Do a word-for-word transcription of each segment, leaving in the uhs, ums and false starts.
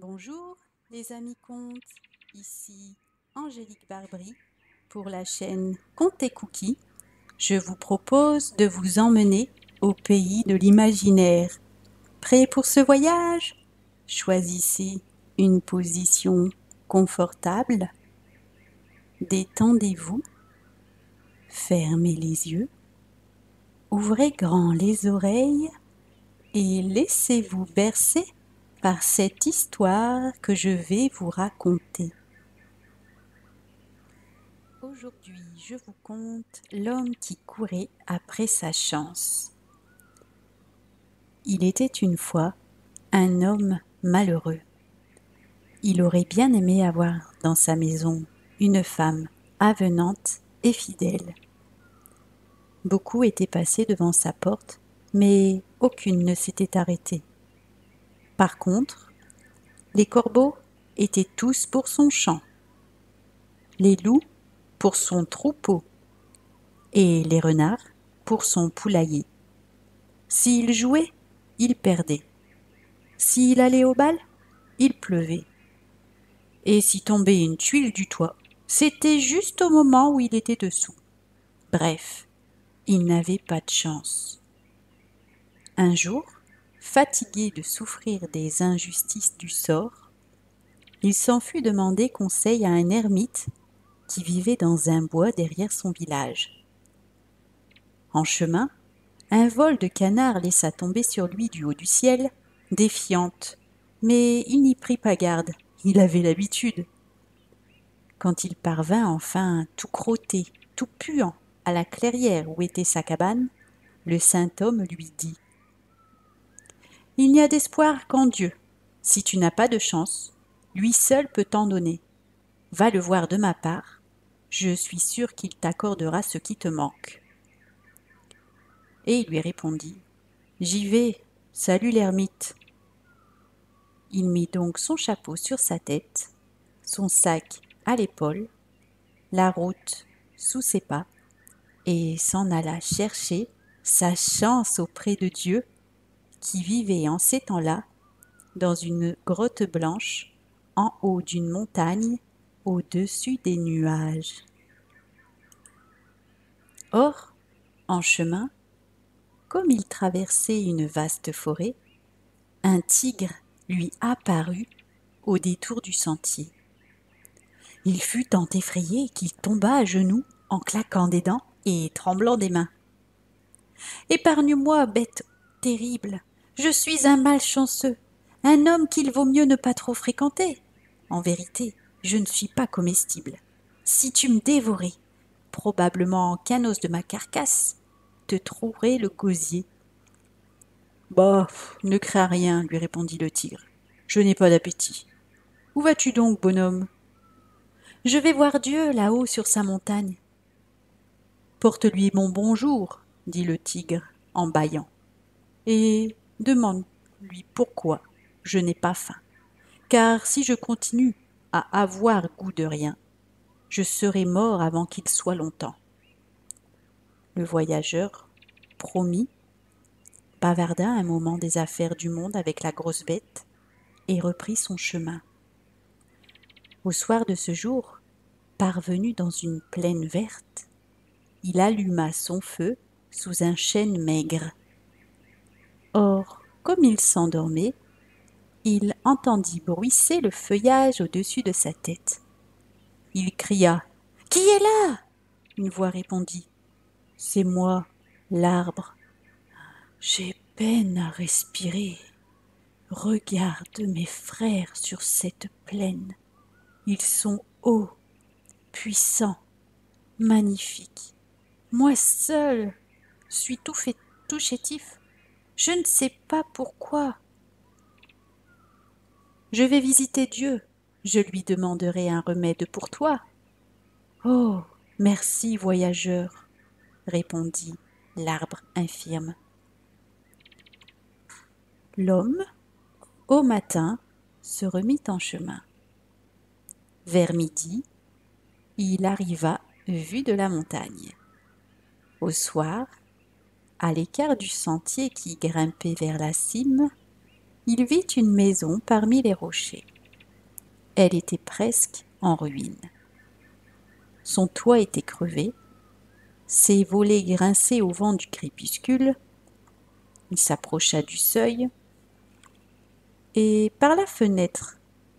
Bonjour les amis contes, ici Angélique Barbry pour la chaîne Contes et Cookies. Je vous propose de vous emmener au pays de l'imaginaire. Prêt pour ce voyage? Choisissez une position confortable, détendez-vous, fermez les yeux, ouvrez grand les oreilles et laissez-vous bercer par cette histoire que je vais vous raconter. Aujourd'hui, je vous conte l'homme qui courait après sa chance. Il était une fois un homme malheureux. Il aurait bien aimé avoir dans sa maison une femme avenante et fidèle. Beaucoup étaient passés devant sa porte, mais aucune ne s'était arrêtée. Par contre, les corbeaux étaient tous pour son champ, les loups pour son troupeau et les renards pour son poulailler. S'il jouait, il perdait. S'il allait au bal, il pleuvait. Et si tombait une tuile du toit, c'était juste au moment où il était dessous. Bref, il n'avait pas de chance. Un jour, fatigué de souffrir des injustices du sort, il s'en fut demander conseil à un ermite qui vivait dans un bois derrière son village. En chemin, un vol de canards laissa tomber sur lui du haut du ciel, défiante, mais il n'y prit pas garde, il avait l'habitude. Quand il parvint enfin, tout crotté, tout puant, à la clairière où était sa cabane, le saint homme lui dit « Il n'y a d'espoir qu'en Dieu. Si tu n'as pas de chance, lui seul peut t'en donner. Va le voir de ma part, je suis sûr qu'il t'accordera ce qui te manque. » Et il lui répondit « J'y vais, salut l'ermite. » Il mit donc son chapeau sur sa tête, son sac à l'épaule, la route sous ses pas, et s'en alla chercher sa chance auprès de Dieu, qui vivait en ces temps-là dans une grotte blanche, en haut d'une montagne, au-dessus des nuages. Or, en chemin, comme il traversait une vaste forêt, un tigre lui apparut au détour du sentier. Il fut tant effrayé qu'il tomba à genoux en claquant des dents et tremblant des mains. « Épargne-moi, bête terrible, je suis un malchanceux, un homme qu'il vaut mieux ne pas trop fréquenter. En vérité, je ne suis pas comestible. Si tu me dévorais, probablement qu'un os de ma carcasse te trouerait le gosier. »« Bah, ne crains rien, lui répondit le tigre, je n'ai pas d'appétit. Où vas-tu donc, bonhomme ? » ?»« Je vais voir Dieu là-haut sur sa montagne. »« Porte-lui mon bonjour, dit le tigre en bâillant, et demande-lui pourquoi je n'ai pas faim, car si je continue à avoir goût de rien, je serai mort avant qu'il soit longtemps. » Le voyageur promit, bavarda un moment des affaires du monde avec la grosse bête et reprit son chemin. Au soir de ce jour, parvenu dans une plaine verte, il alluma son feu sous un chêne maigre. Or, comme il s'endormait, il entendit bruisser le feuillage au-dessus de sa tête. Il cria « Qui est là ?» Une voix répondit « C'est moi, l'arbre. J'ai peine à respirer. Regarde mes frères sur cette plaine. Ils sont hauts, puissants, magnifiques. Moi seul suis tout, fait, tout chétif. Je ne sais pas pourquoi. Je vais visiter Dieu. Je lui demanderai un remède pour toi. »« Oh, merci, voyageur, répondit l'arbre infirme. L'homme, au matin, se remit en chemin. Vers midi, il arriva vue de la montagne. Au soir, à l'écart du sentier qui grimpait vers la cime, il vit une maison parmi les rochers. Elle était presque en ruine. Son toit était crevé, ses volets grinçaient au vent du crépuscule. Il s'approcha du seuil et, par la fenêtre,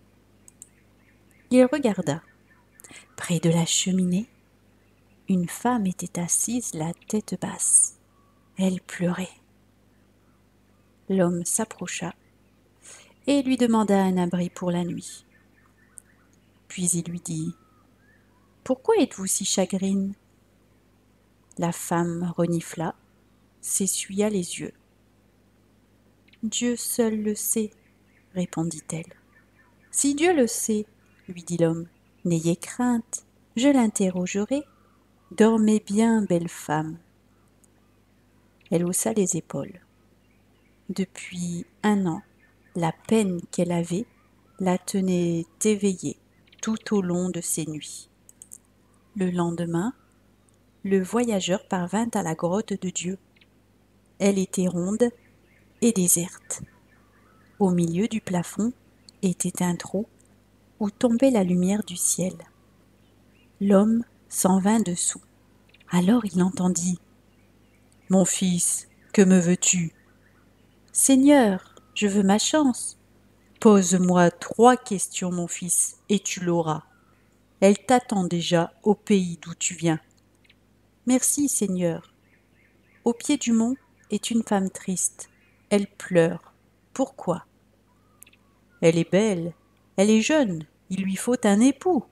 il regarda. Près de la cheminée, une femme était assise la tête basse. Elle pleurait. L'homme s'approcha et lui demanda un abri pour la nuit. Puis il lui dit : « Pourquoi êtes-vous si chagrine ? » La femme renifla, s'essuya les yeux. « Dieu seul le sait, » répondit-elle. « Si Dieu le sait, » lui dit l'homme, « n'ayez crainte, je l'interrogerai. Dormez bien, belle femme. » Elle haussa les épaules. Depuis un an, la peine qu'elle avait la tenait éveillée tout au long de ses nuits. Le lendemain, le voyageur parvint à la grotte de Dieu. Elle était ronde et déserte. Au milieu du plafond était un trou où tombait la lumière du ciel. L'homme s'en vint dessous. Alors il entendit : « Mon fils, que me veux-tu ? » ?»« Seigneur, je veux ma chance. »« Pose-moi trois questions, mon fils, et tu l'auras. Elle t'attend déjà au pays d'où tu viens. »« Merci, Seigneur. » Au pied du mont est une femme triste. Elle pleure. Pourquoi ? Elle est belle, elle est jeune, il lui faut un époux.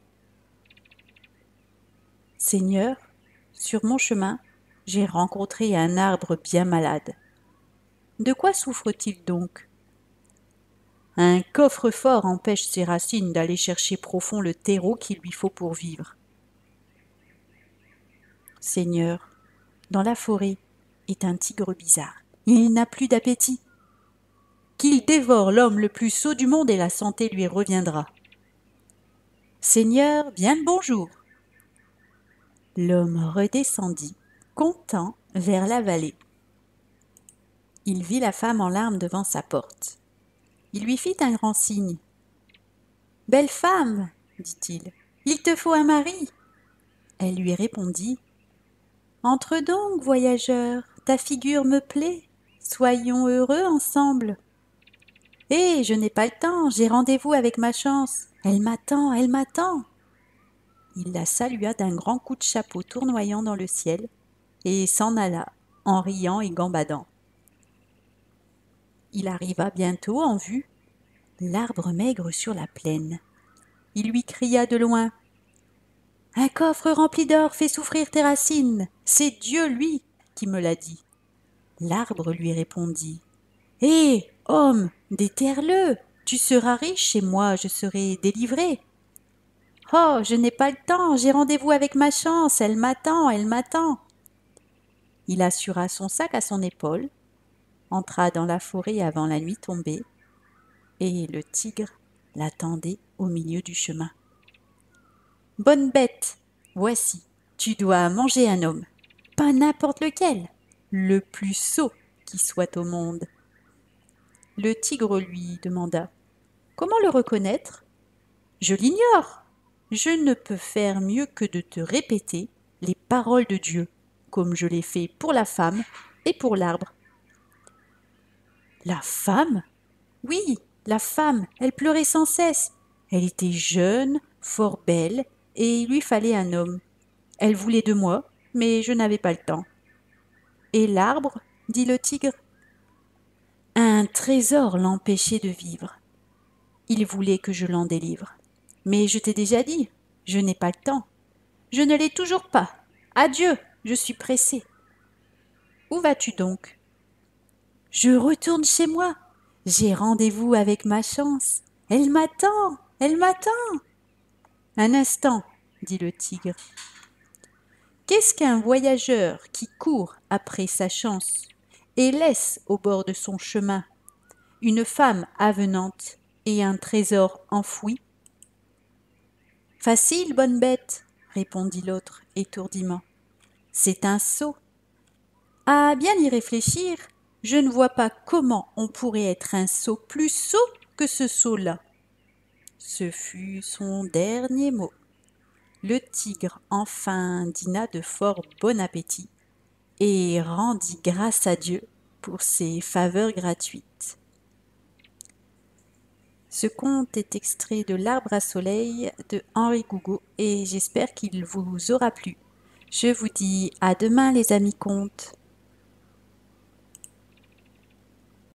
Seigneur, sur mon chemin, j'ai rencontré un arbre bien malade. De quoi souffre-t-il donc ? Un coffre-fort empêche ses racines d'aller chercher profond le terreau qu'il lui faut pour vivre. Seigneur, dans la forêt est un tigre bizarre. Il n'a plus d'appétit. Qu'il dévore l'homme le plus sot du monde et la santé lui reviendra. Seigneur, bien le bonjour. L'homme redescendit, content, vers la vallée. Il vit la femme en larmes devant sa porte. Il lui fit un grand signe. « Belle femme, dit-il, il te faut un mari. » Elle lui répondit : « Entre donc, voyageur, ta figure me plaît, soyons heureux ensemble. »« Eh, je n'ai pas le temps, j'ai rendez-vous avec ma chance. Elle m'attend, elle m'attend. » Il la salua d'un grand coup de chapeau tournoyant dans le ciel et s'en alla en riant et gambadant. Il arriva bientôt en vue l'arbre maigre sur la plaine. Il lui cria de loin : « Un coffre rempli d'or fait souffrir tes racines. C'est Dieu, lui, qui me l'a dit. » L'arbre lui répondit : « Hé, homme, déterre-le, tu seras riche et moi je serai délivré. »« Oh, je n'ai pas le temps, j'ai rendez-vous avec ma chance, elle m'attend, elle m'attend. » Il assura son sac à son épaule, entra dans la forêt avant la nuit tombée, et le tigre l'attendait au milieu du chemin. « Bonne bête, voici, tu dois manger un homme, pas n'importe lequel, le plus sot qui soit au monde. » Le tigre lui demanda : « Comment le reconnaître ? » ?»« Je l'ignore. Je ne peux faire mieux que de te répéter les paroles de Dieu, comme je l'ai fait pour la femme et pour l'arbre. » « La femme ? Oui, la femme, elle pleurait sans cesse. Elle était jeune, fort belle, et il lui fallait un homme. Elle voulait de moi, mais je n'avais pas le temps. »« Et l'arbre ? » dit le tigre. « Un trésor l'empêchait de vivre. Il voulait que je l'en délivre. Mais je t'ai déjà dit, je n'ai pas le temps. Je ne l'ai toujours pas. Adieu, je suis pressé. »« Où vas-tu donc ? » ?»« Je retourne chez moi. J'ai rendez-vous avec ma chance. Elle m'attend, elle m'attend. »« Un instant, dit le tigre. Qu'est-ce qu'un voyageur qui court après sa chance et laisse au bord de son chemin une femme avenante et un trésor enfoui ? »« Facile, bonne bête, répondit l'autre étourdiment. C'est un sot. À bien y réfléchir, Je ne vois pas comment on pourrait être un sot plus sot que ce sot-là. » Ce fut son dernier mot. Le tigre enfin dîna de fort bon appétit et rendit grâce à Dieu pour ses faveurs gratuites. Ce conte est extrait de L'Arbre à soleil de Henri Gougaud et j'espère qu'il vous aura plu. Je vous dis à demain les amis contes.